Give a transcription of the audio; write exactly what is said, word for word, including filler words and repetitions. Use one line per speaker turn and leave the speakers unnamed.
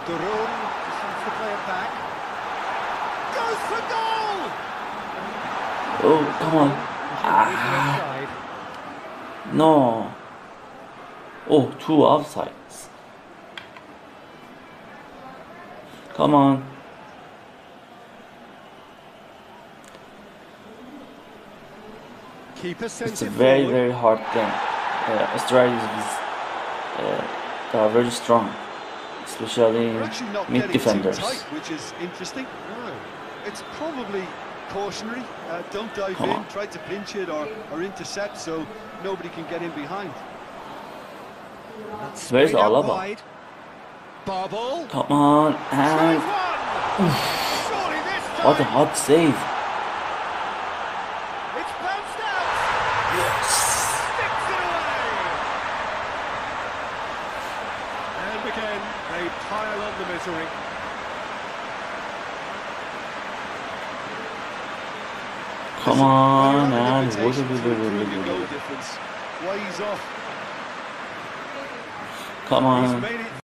to Roon, just wants to play it back. Goes for goal!
Oh, come on. Ah. No. Oh, two offsides. Come on. It's a very, very hard game. Uh, Australia is uh, they are very strong, especially mid defenders.
Tight, which is interesting. No, it's probably cautionary. Uh, don't dive
Come
in,
on.
try to pinch it or, or intercept so nobody can get in behind.
Where's Alaba?
Bobble.
Come on, and what a hot save!
It's bounced out.
Yes.
Sticks it away. And again, they pile on the misery.
Come on, and
Why he's off.
come on.
He's made it